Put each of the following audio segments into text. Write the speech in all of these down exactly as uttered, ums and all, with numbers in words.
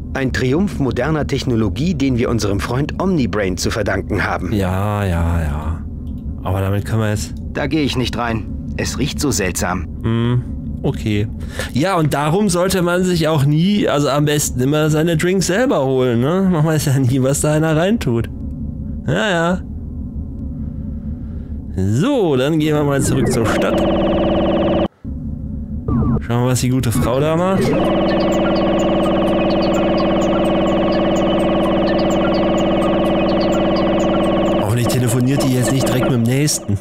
Ein Triumph moderner Technologie, den wir unserem Freund Omnibrain zu verdanken haben. Ja, ja, ja. Aber damit können wir jetzt... Da gehe ich nicht rein. Es riecht so seltsam. Hm, okay. Ja, und darum sollte man sich auch nie, also am besten immer seine Drinks selber holen, ne? Man weiß ja nie, was da einer reintut. Ja, ja. So, dann gehen wir mal zurück zur Stadt. Schauen wir, was die gute Frau da macht. Hoffentlich telefoniert die jetzt nicht direkt mit dem Nächsten.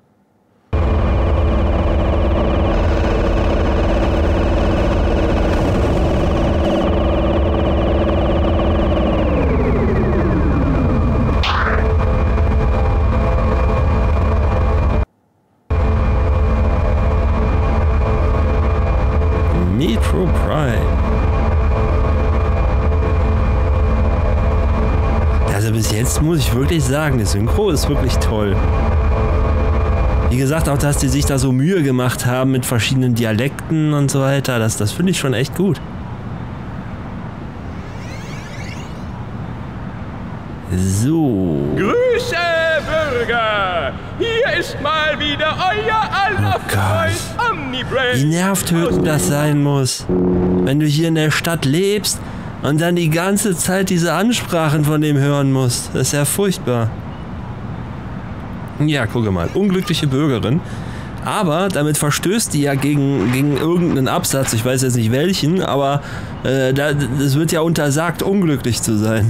Metro Prime. Also bis jetzt muss ich wirklich sagen, das Synchro ist wirklich toll. Wie gesagt, auch dass die sich da so Mühe gemacht haben mit verschiedenen Dialekten und so weiter, das, das finde ich schon echt gut. So. Grüße, Bürger! Hier ist mal wieder euer aller Oh Freund Omnibrain. Wie nervtötend das sein muss. Wenn du hier in der Stadt lebst und dann die ganze Zeit diese Ansprachen von dem hören musst. Das ist ja furchtbar. Ja, gucke mal. Unglückliche Bürgerin. Aber damit verstößt die ja gegen, gegen irgendeinen Absatz. Ich weiß jetzt nicht welchen, aber äh, da, das wird ja untersagt, unglücklich zu sein.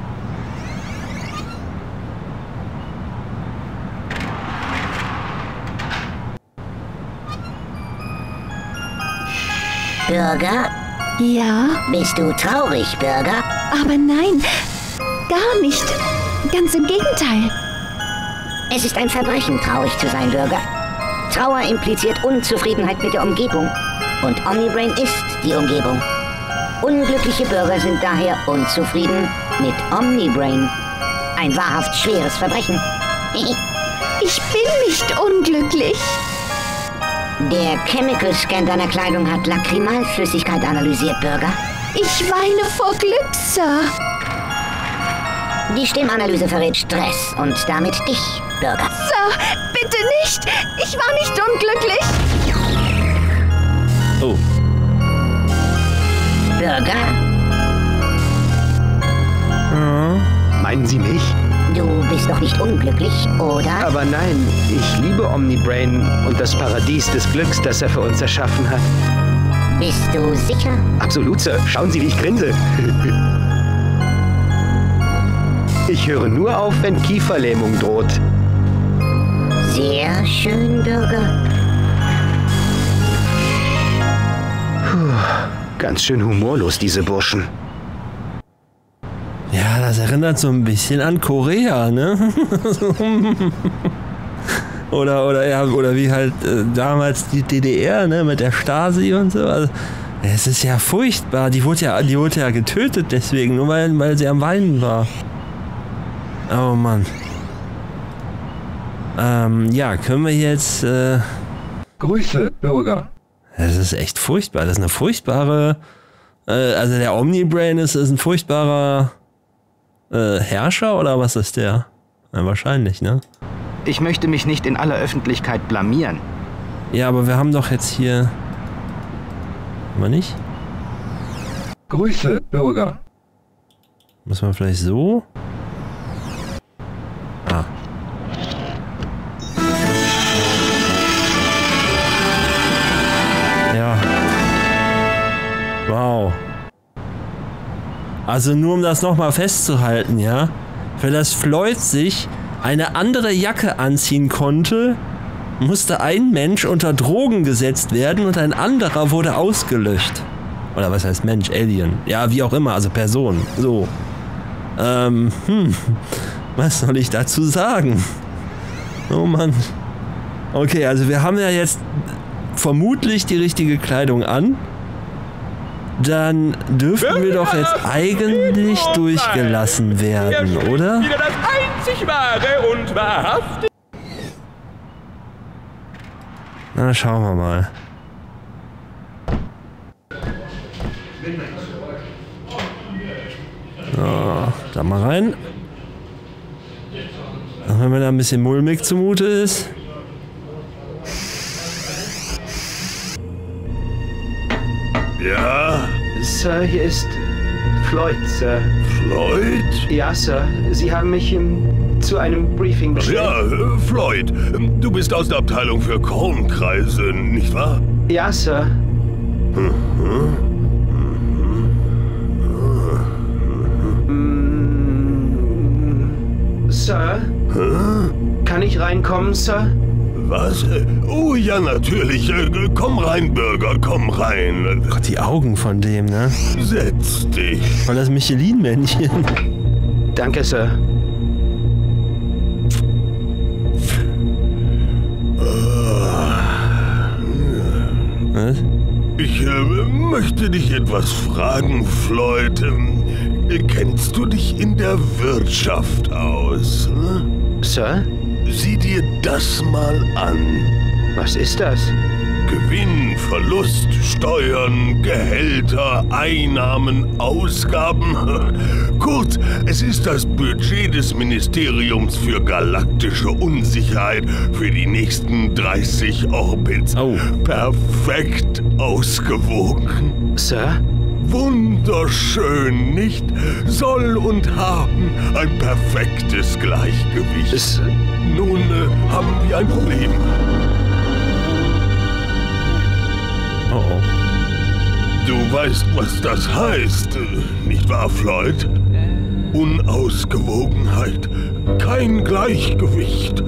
Bürger? Ja, Bist du traurig, Bürger? aber nein, gar nicht. Ganz im Gegenteil. Es ist ein Verbrechen, traurig zu sein, Bürger. Trauer impliziert Unzufriedenheit mit der Umgebung. Und Omnibrain ist die Umgebung. Unglückliche Bürger sind daher unzufrieden mit Omnibrain. Ein wahrhaft schweres Verbrechen. Ich bin nicht unglücklich. Der Chemical Scan deiner Kleidung hat Lakrimalflüssigkeit analysiert, Bürger. Ich weine vor Glück, Sir. Die Stimmanalyse verrät Stress und damit dich, Bürger. Sir, bitte nicht. Ich war nicht unglücklich. Oh. Bürger, Meinen Sie mich? du bist doch nicht unglücklich, oder? Aber nein, ich liebe Omnibrain und das Paradies des Glücks, das er für uns erschaffen hat. Bist du sicher? Absolut, Sir. Schauen Sie, wie ich grinse. Ich höre nur auf, wenn Kieferlähmung droht. Sehr schön, Bürger. Puh, ganz schön humorlos, diese Burschen. Ja, das erinnert so ein bisschen an Korea, ne? oder, oder, ja, oder wie halt äh, damals die D D R, ne, mit der Stasi und so. Also, es ist ja furchtbar. Die wurde ja, die wurde ja getötet deswegen, nur weil, weil sie am Weinen war. Oh Mann. Ähm, ja, können wir jetzt, äh... Grüße, Bürger. Das ist echt furchtbar. Das ist eine furchtbare... Äh, also der Omnibrain ist, ist ein furchtbarer... Äh, Herrscher oder was ist der? Ja, wahrscheinlich, ne? Ich möchte mich nicht in aller Öffentlichkeit blamieren. Ja, aber wir haben doch jetzt hier... Haben wir nicht? Grüße, Bürger. Muss man vielleicht so? Ah. Ja. Wow. Also nur um das nochmal festzuhalten, ja. Für das Floyd sich eine andere Jacke anziehen konnte, musste ein Mensch unter Drogen gesetzt werden und ein anderer wurde ausgelöscht. Oder was heißt Mensch? Alien. Ja, wie auch immer, also Person. So. Ähm, hm. Was soll ich dazu sagen? Oh Mann. Okay, also wir haben ja jetzt vermutlich die richtige Kleidung an. Dann dürften wir doch jetzt eigentlich durchgelassen werden, oder? Wieder das einzig wahre und wahrhafte. Na, schauen wir mal. So, da mal rein. Auch wenn mir da ein bisschen mulmig zumute ist. Ja? Sir, hier ist Floyd, Sir. Floyd? Ja, Sir. Sie haben mich um, zu einem Briefing bestellt. Ja, äh, Floyd. Du bist aus der Abteilung für Kornkreise, nicht wahr? Ja, Sir. Mhm. Mm, Sir? Hä? Kann ich reinkommen, Sir? Was? Oh ja, natürlich. Komm rein, Bürger, komm rein. Gott, die Augen von dem, ne? Setz dich. Voll das Michelin-Männchen. Danke, Sir. Was? Ich äh, möchte dich etwas fragen, Floyd. Ähm, kennst du dich in der Wirtschaft aus? Hm? Sir? Sieh dir das mal an. Was ist das? Gewinn, Verlust, Steuern, Gehälter, Einnahmen, Ausgaben. Kurz, es ist das Budget des Ministeriums für galaktische Unsicherheit für die nächsten dreißig Orbits. Oh. Perfekt ausgewogen. Sir? Wunderschön, nicht? Soll und haben ein perfektes Gleichgewicht. Es, Nun äh, haben wir ein Problem. Oh oh. Du weißt, was das heißt, äh, nicht wahr, Floyd? Unausgewogenheit, kein Gleichgewicht.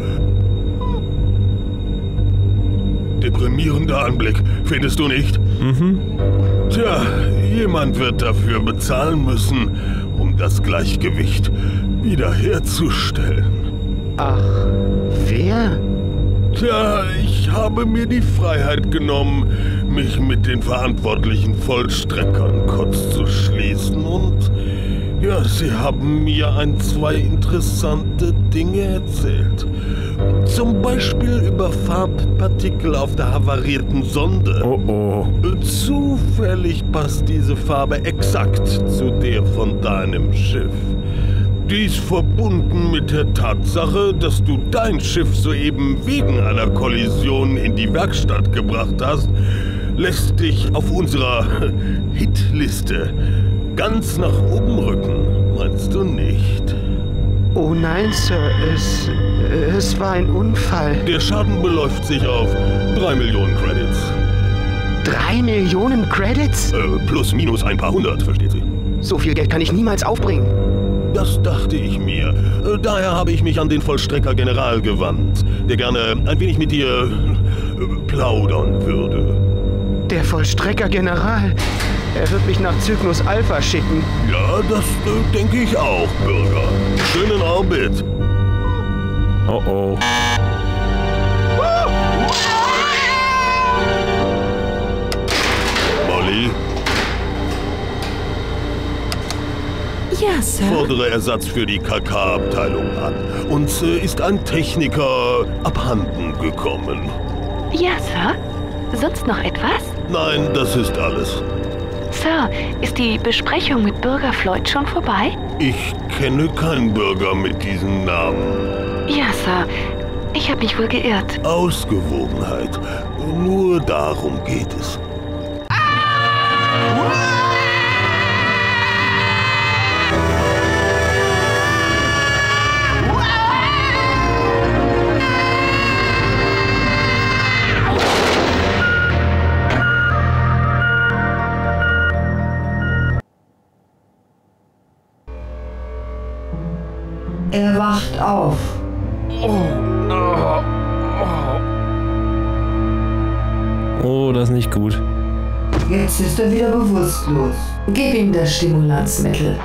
Deprimierender Anblick, findest du nicht? Mhm. Tja, jemand wird dafür bezahlen müssen, um das Gleichgewicht wiederherzustellen. ach, wer? Tja, ich habe mir die Freiheit genommen, mich mit den verantwortlichen Vollstreckern kurz zu schließen und ja, sie haben mir ein, zwei interessante Dinge erzählt. Zum Beispiel über Farbpartikel auf der havarierten Sonde. Oh oh. Zufällig passt diese Farbe exakt zu der von deinem Schiff. Dies verbunden mit der Tatsache, dass du dein Schiff soeben wegen einer Kollision in die Werkstatt gebracht hast, lässt dich auf unserer Hitliste ganz nach oben rücken. Meinst du nicht? Oh nein, Sir. Es, es war ein Unfall. Der Schaden beläuft sich auf drei Millionen Credits. Drei Millionen Credits? Äh, plus minus ein paar hundert, versteht sie? So viel Geld kann ich niemals aufbringen. Das dachte ich mir. Äh, Daher habe ich mich an den Vollstrecker General gewandt, der gerne ein wenig mit dir äh, plaudern würde. Der Vollstrecker General. Er wird mich nach Cygnus Alpha schicken. Ja, das äh, denke ich auch, Bürger. Schönen Orbit. Oh oh. Molly, Ja, Sir. fordere Ersatz für die K K-Abteilung an. Uns äh, ist ein Techniker abhanden gekommen. Ja, Sir. Sonst noch etwas? Nein, das ist alles. Sir, ist die Besprechung mit Bürger Floyd schon vorbei? Ich kenne keinen Bürger mit diesem Namen. Ja, Sir. Ich habe mich wohl geirrt. Ausgewogenheit. Nur darum geht es. Er wacht auf. Oh, das ist nicht gut. Jetzt ist er wieder bewusstlos. Gib ihm das Stimulanzmittel.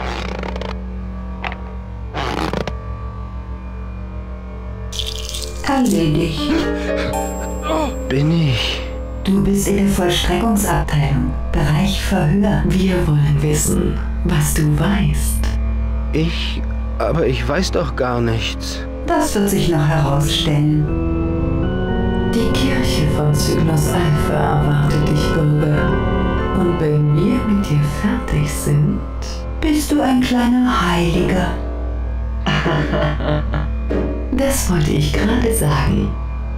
Erledigt. Bin ich? Du bist in der Vollstreckungsabteilung. Bereich Verhör. Wir wollen wissen, was du weißt. Ich? Aber ich weiß doch gar nichts. Das wird sich noch herausstellen. Die Kirche von Cygnus Alpha erwartet dich, Bürger. Und wenn wir mit dir fertig sind, bist du ein kleiner Heiliger. Das wollte ich gerade sagen.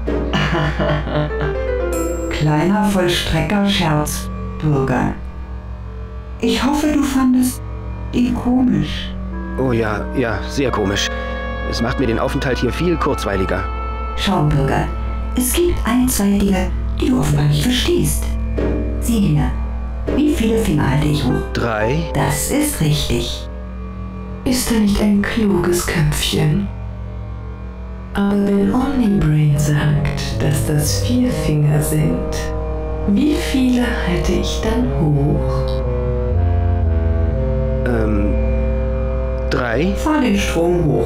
Kleiner Vollstreckerscherz, Bürger. Ich hoffe, du fandest ihn komisch. Oh ja, ja, sehr komisch. Es macht mir den Aufenthalt hier viel kurzweiliger. Schau, Bürger, es gibt ein, zwei Dinge, die du offenbar nicht verstehst. Sieh hier, wie viele Finger halte ich hoch? Drei. Das ist richtig. Ist er nicht ein kluges Köpfchen? Aber wenn Omnibrain sagt, dass das vier Finger sind, wie viele halte ich dann hoch? Ähm, drei? Fahr den Strom hoch.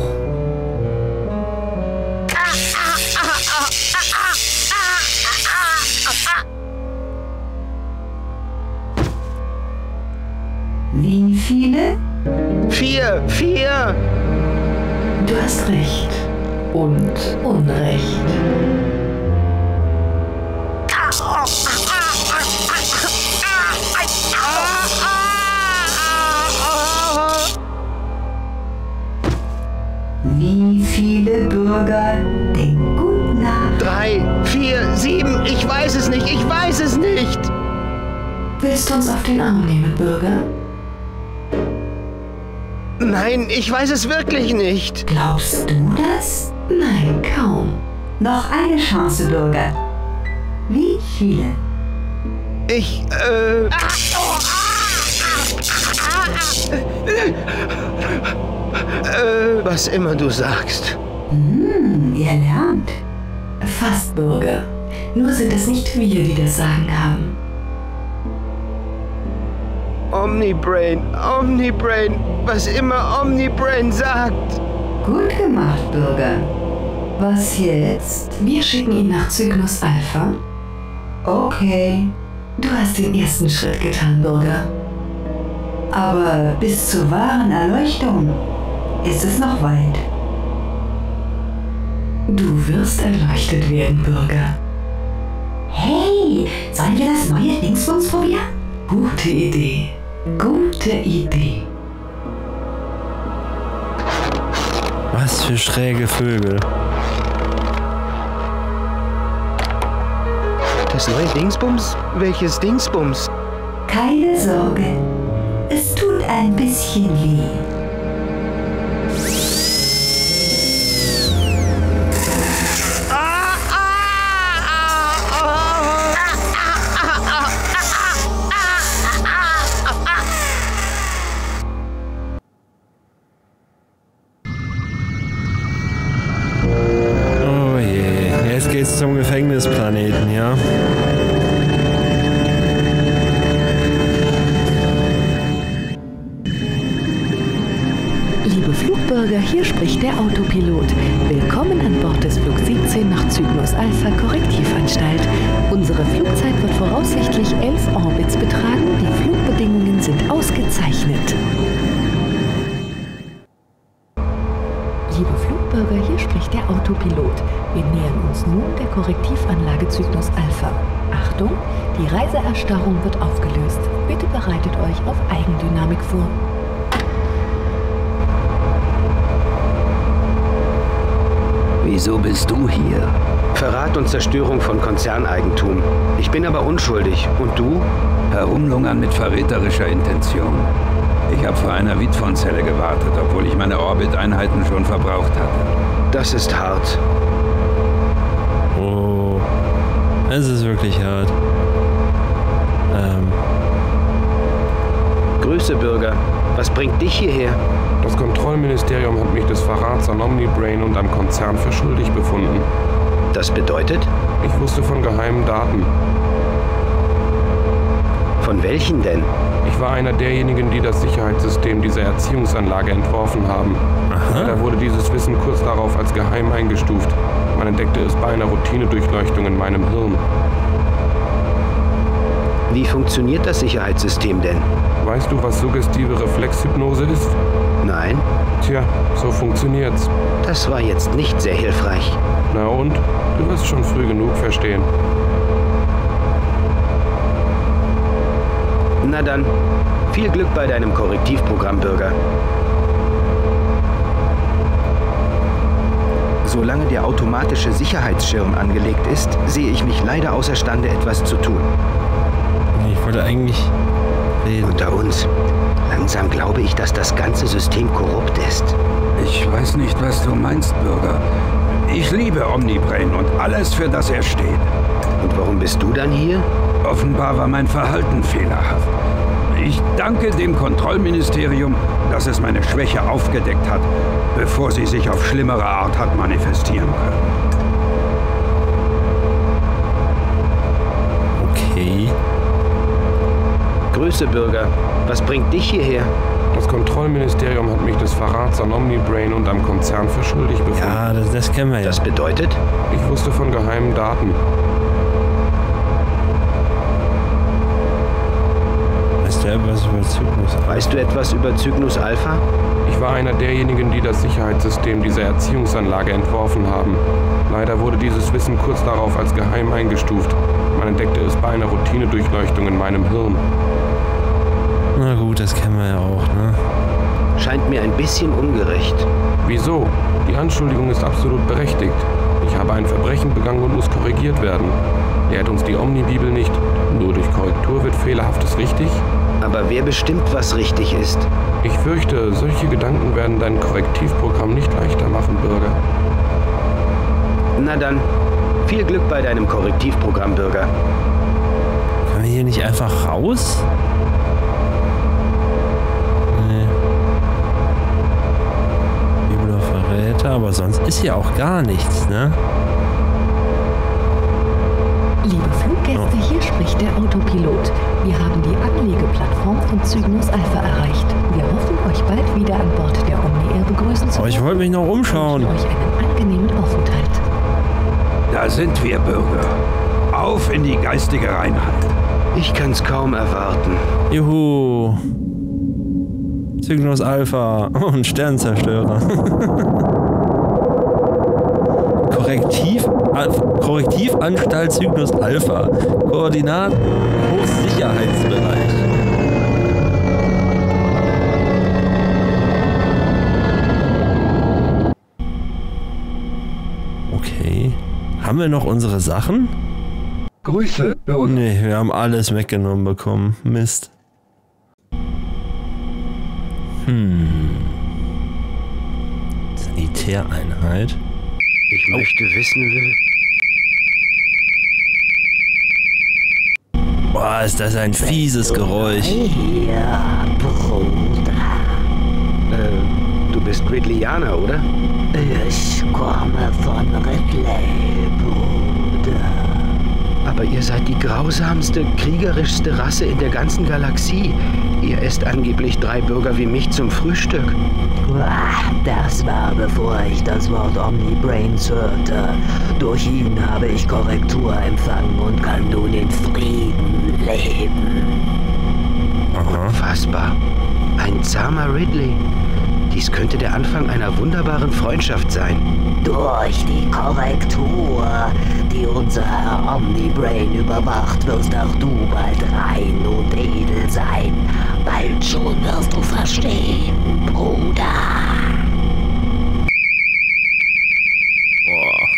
Wie viele? Vier, vier! Du hast recht. Und Unrecht. Wie viele Bürger? Denk gut nach. Drei, vier, sieben, ich weiß es nicht, ich weiß es nicht! Willst du uns auf den Arm nehmen, Bürger? Nein, ich weiß es wirklich nicht. Glaubst du das? Nein, kaum. Noch eine Chance, Bürger. Wie viele? Ich, äh... äh, was immer du sagst. Hm, ihr lernt. Fast, Bürger. Nur sind es nicht wir, die das Sagen haben. Omnibrain, Omnibrain, was immer Omnibrain sagt. Gut gemacht, Bürger. Was jetzt? Wir schicken ihn nach Cygnus Alpha. Okay. Du hast den ersten Schritt getan, Bürger. Aber bis zur wahren Erleuchtung ist es noch weit. Du wirst erleuchtet werden, Bürger. Hey, sollen wir das neue Dingsbums probieren? Gute Idee. Gute Idee. Was für schräge Vögel. Das neue Dingsbums? Welches Dingsbums? Keine Sorge. Es tut ein bisschen weh. Oh je, jetzt geht's zum Gefängnisplaneten, ja? Liebe Flugbürger, hier spricht der Autopilot. Willkommen an Bord des Flug siebzehn nach Cygnus Alpha Korrektivanstalt. Unsere Flugzeit wird voraussichtlich elf Orbits betragen. Die Flugbedingungen sind ausgezeichnet. Liebe Flugbürger, hier spricht der Autopilot. Wir nähern uns nun der Korrektivanlage Cygnus Alpha. Achtung, die Reiseerstarrung wird aufgelöst. Bitte bereitet euch auf Eigendynamik vor. Wieso bist du hier? Verrat und Zerstörung von Konzerneigentum. Ich bin aber unschuldig. Und du? Herumlungern mit verräterischer Intention. Ich habe vor einer Vitfon-Zelle gewartet, obwohl ich meine Orbit-Einheiten schon verbraucht hatte. Das ist hart. Oh, es ist wirklich hart. Ähm. Grüße, Bürger. Was bringt dich hierher? Das Kontrollministerium hat mich des Verrats an Omnibrain und am Konzern für schuldig befunden. Das bedeutet? Ich wusste von geheimen Daten. Von welchen denn? Ich war einer derjenigen, die das Sicherheitssystem dieser Erziehungsanlage entworfen haben. Aha. Leider wurde dieses Wissen kurz darauf als geheim eingestuft. Man entdeckte es bei einer Routinedurchleuchtung in meinem Hirn. Wie funktioniert das Sicherheitssystem denn? Weißt du, was suggestive Reflexhypnose ist? Nein? Tja, so funktioniert's. Das war jetzt nicht sehr hilfreich. Na und? Du wirst schon früh genug verstehen. Na dann, Viel Glück bei deinem Korrektivprogramm, Bürger. Solange der automatische Sicherheitsschirm angelegt ist, sehe ich mich leider außerstande, etwas zu tun. Ich wollte eigentlich reden. Unter uns. Langsam glaube ich, dass das ganze System korrupt ist. Ich weiß nicht, was du meinst, Bürger. Ich liebe Omnibrain und alles, für das er steht. Und warum bist du dann hier? Offenbar war mein Verhalten fehlerhaft. Ich danke dem Kontrollministerium, dass es meine Schwäche aufgedeckt hat, bevor sie sich auf schlimmere Art hat manifestieren können. Okay. Grüße, Bürger. Was bringt dich hierher? Das Kontrollministerium hat mich des Verrats an Omnibrain und am Konzern für schuldig befunden. Ja, das, das kennen wir ja. Das bedeutet? Ich wusste von geheimen Daten. Weißt du etwas über Cygnus? Weißt du etwas über Cygnus Alpha? Ich war einer derjenigen, die das Sicherheitssystem dieser Erziehungsanlage entworfen haben. Leider wurde dieses Wissen kurz darauf als geheim eingestuft. Man entdeckte es bei einer Routinedurchleuchtung in meinem Hirn. Na gut, das kennen wir ja auch, ne? Scheint mir ein bisschen ungerecht. Wieso? Die Anschuldigung ist absolut berechtigt. Ich habe ein Verbrechen begangen und muss korrigiert werden. Lehrt uns die Omnibibel nicht, nur durch Korrektur wird Fehlerhaftes richtig? Aber wer bestimmt, was richtig ist? Ich fürchte, solche Gedanken werden dein Korrektivprogramm nicht leichter machen, Bürger. Na dann, viel Glück bei deinem Korrektivprogramm, Bürger. Können wir hier nicht einfach raus? Nee. Bibel auf Verräter, aber sonst ist hier auch gar nichts, ne? Liebe Fluggäste, hier spricht der Autopilot. Wir haben die Anlegeplattform von Cygnus Alpha erreicht. Wir hoffen, euch bald wieder an Bord der Omni Air begrüßen zu Aber ich wollte mich noch umschauen. und euch einen angenehmen Aufenthalt. Da sind wir, Bürger. Auf in die geistige Reinheit. Ich kann's kaum erwarten. Juhu. Cygnus Alpha und Sternzerstörer. Korrektiv, Korrektivanstalt Cygnus Alpha. Koordinaten Hochsicherheitsbereich. Okay. Haben wir noch unsere Sachen? Grüße, Bürger. Nee, wir haben alles weggenommen bekommen. Mist. Hm. Sanitäreinheit. Ich möchte wissen, will. Boah, ist das ein fieses Geräusch. Ja, Bruder. Äh, du bist Ridleyaner, oder? Ich komme von Ridley, Bruder. Aber ihr seid die grausamste, kriegerischste Rasse in der ganzen Galaxie. Ihr esst angeblich drei Bürger wie mich zum Frühstück. Das war, bevor ich das Wort Omnibrains hörte. Durch ihn habe ich Korrektur empfangen und kann nun in Frieden leben. Aha. Unfassbar. Ein zahmer Ridley. Dies könnte der Anfang einer wunderbaren Freundschaft sein. Durch die Korrektur, die unser Herr Omnibrain überwacht, wirst auch du bald rein und edel sein. Bald schon wirst du verstehen, Bruder. Boah.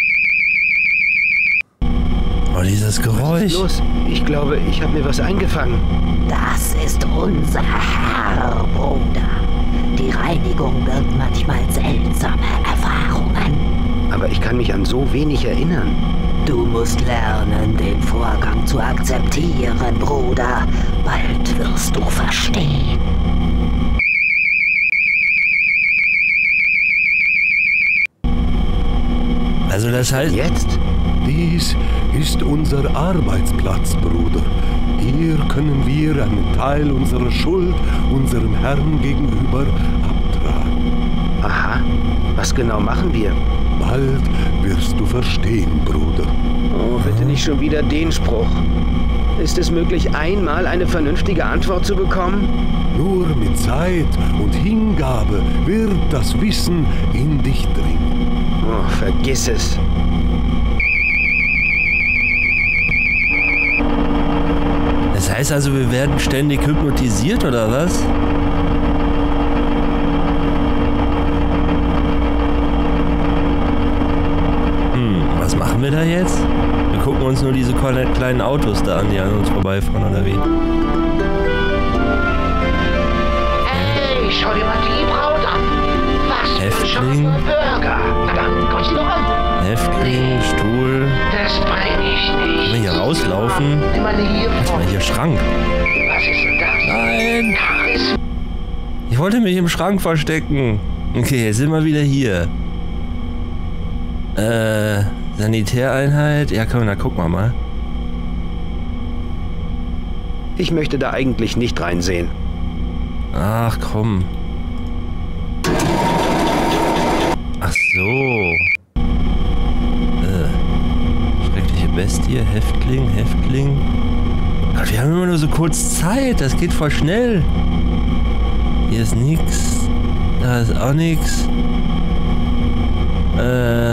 Oh, dieses Geräusch. Los, ich glaube, ich habe mir was eingefangen. Das ist unser Herr, Bruder. Die Reinigung birgt manchmal seltsame Erfahrungen. Aber ich kann mich an so wenig erinnern. Du musst lernen, den Vorgang zu akzeptieren, Bruder. Bald wirst du verstehen. Also das heißt... Jetzt? Dies ist unser Arbeitsplatz, Bruder. Hier können wir einen Teil unserer Schuld unserem Herrn gegenüber abtragen. Aha. Was genau machen wir? Bald wirst du verstehen, Bruder. Oh, bitte nicht schon wieder den Spruch. Ist es möglich, einmal eine vernünftige Antwort zu bekommen? Nur mit Zeit und Hingabe wird das Wissen in dich dringen. Oh, vergiss es. Das heißt also, wir werden ständig hypnotisiert, oder was? Hm, was machen wir da jetzt? Wir gucken uns nur diese kleinen Autos da an, die an uns vorbeifahren, oder wie? Hey, schau dir mal die Braut an. Was Häftling. für ein Burger. Na dann, kommst du noch an? Häftling, Stuhl. Das bring ich nicht. Können wir hier rauslaufen? Nimm mal hier Warte mal, hier Schrank. Was ist denn das? Nein! Charisma. Ich wollte mich im Schrank verstecken. Okay, jetzt sind wir wieder hier. Äh, Sanitäreinheit. Ja, komm, na gucken wir mal. Ich möchte da eigentlich nicht reinsehen. Ach, komm. Ach so. Äh, schreckliche Bestie, Häftling, Häftling. Gott, wir haben immer nur so kurz Zeit. Das geht voll schnell. Hier ist nix. Da ist auch nix. Äh.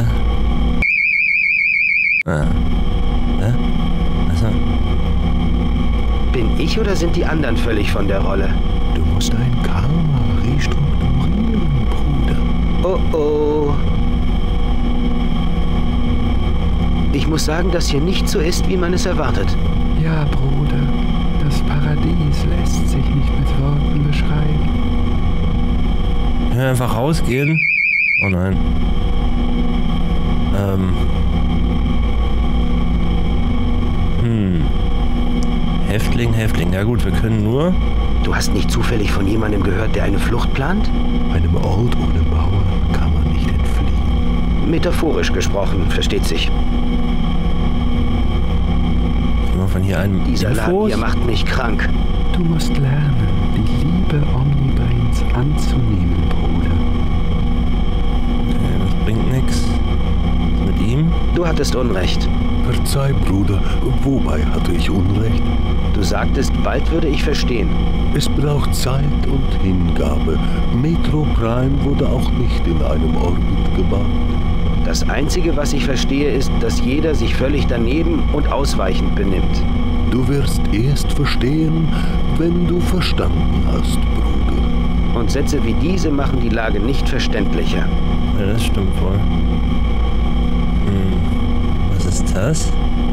Ah. Hä? Achso. Bin ich oder sind die anderen völlig von der Rolle? Du musst dein Karma restrukturieren, Bruder. Oh oh. Ich muss sagen, dass hier nicht so ist, wie man es erwartet. Ja, Bruder, das Paradies lässt sich nicht mit Worten beschreiben. Können wir einfach rausgehen? Oh nein. Ähm. Hm. Häftling, Häftling. Ja gut, wir können nur... Du hast nicht zufällig von jemandem gehört, der eine Flucht plant? Einem Ort ohne Mauern kann man nicht entfliehen. Metaphorisch gesprochen, versteht sich. Können wir von hier einen Dieser Laden hier macht mich krank. Du musst lernen, die Liebe Omnibrains anzunehmen, Bruder. Okay, das bringt nichts. Was mit ihm? Du hattest Unrecht. Verzeih, Bruder. Wobei hatte ich Unrecht? Du sagtest, bald würde ich verstehen. Es braucht Zeit und Hingabe. Metro Prime wurde auch nicht in einem Orbit gebaut. Das Einzige, was ich verstehe, ist, dass jeder sich völlig daneben und ausweichend benimmt. Du wirst erst verstehen, wenn du verstanden hast, Bruder. Und Sätze wie diese machen die Lage nicht verständlicher. Ja, das stimmt wohl. Hm. Was ist das?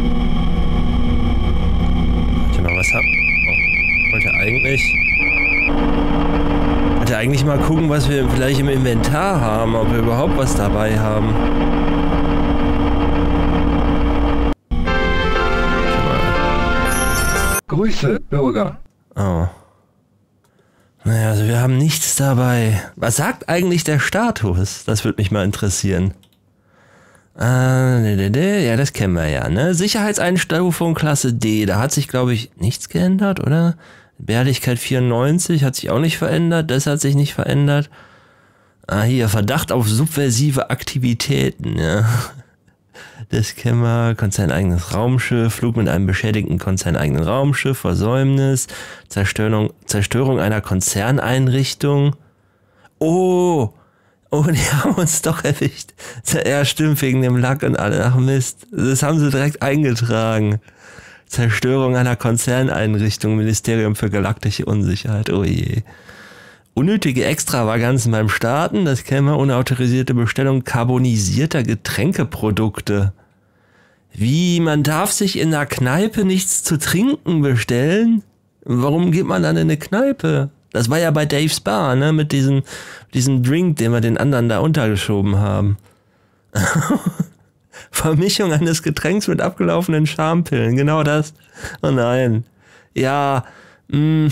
Warte mal, was hab... Oh. Wollte eigentlich... Wollte eigentlich mal gucken, was wir vielleicht im Inventar haben, ob wir überhaupt was dabei haben. Grüße, Bürger. Oh. Naja, also wir haben nichts dabei. Was sagt eigentlich der Status? Das würde mich mal interessieren. Ah, ja, das kennen wir ja, ne? Sicherheitseinstufung Klasse D. Da hat sich, glaube ich, nichts geändert, oder? Bärdigkeit vierundneunzig hat sich auch nicht verändert. Das hat sich nicht verändert. Ah, hier, Verdacht auf subversive Aktivitäten, ja. Das kennen wir. Konzerneigenes Raumschiff, Flug mit einem beschädigten konzerneigenen Raumschiff, Versäumnis, Zerstörung, Zerstörung einer Konzerneinrichtung. Oh! Oh, die haben uns doch erwischt. Ja, stimmt, wegen dem Lack und alle. Ach Mist. Das haben sie direkt eingetragen. Zerstörung einer Konzerneinrichtung, Ministerium für galaktische Unsicherheit. Oh je. Unnötige Extravaganzen beim Starten, das kennen wir. Unautorisierte Bestellung carbonisierter Getränkeprodukte. Wie, man darf sich in einer Kneipe nichts zu trinken bestellen? Warum geht man dann in eine Kneipe? Das war ja bei Dave's Bar, ne, mit diesem, diesem Drink, den wir den anderen da untergeschoben haben. Vermischung eines Getränks mit abgelaufenen Schampillen, genau das. Oh nein. Ja, mh.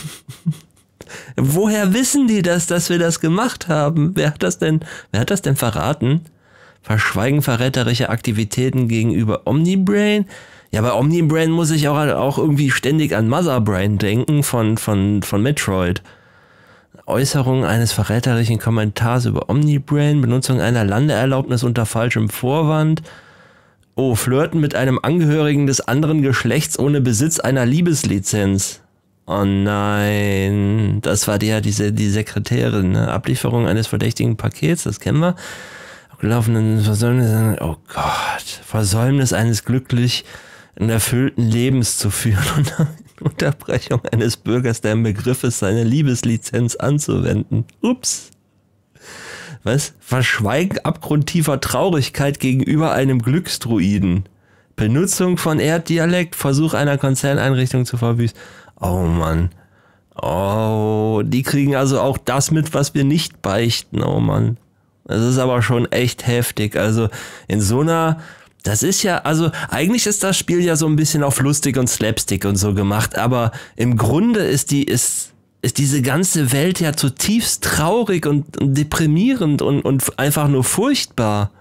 Woher wissen die das, dass wir das gemacht haben? Wer hat das denn, wer hat das denn verraten? Verschweigen verräterische Aktivitäten gegenüber Omnibrain? Ja, bei Omnibrain muss ich auch, auch irgendwie ständig an Motherbrain denken von, von, von Metroid. Äußerung eines verräterischen Kommentars über Omnibrain, Benutzung einer Landeerlaubnis unter falschem Vorwand. Oh, Flirten mit einem Angehörigen des anderen Geschlechts ohne Besitz einer Liebeslizenz. Oh nein, das war die, ja diese, die Sekretärin, ne? Ablieferung eines verdächtigen Pakets, das kennen wir. Abgelaufenen Versäumnis, oh Gott, Versäumnis eines glücklich und erfüllten Lebens zu führen. Unterbrechung eines Bürgers, der im Begriff ist, seine Liebeslizenz anzuwenden. Ups. Was? Verschweigen abgrundtiefer Traurigkeit gegenüber einem Glücksdruiden. Benutzung von Erddialekt, Versuch einer Konzerneinrichtung zu verbüßen. Oh Mann. Oh, die kriegen also auch das mit, was wir nicht beichten. Oh Mann. Das ist aber schon echt heftig. Also in so einer... Das ist ja, also eigentlich ist das Spiel ja so ein bisschen auf lustig und Slapstick und so gemacht, aber im Grunde ist die, ist, ist diese ganze Welt ja zutiefst traurig und, und deprimierend und, und einfach nur furchtbar.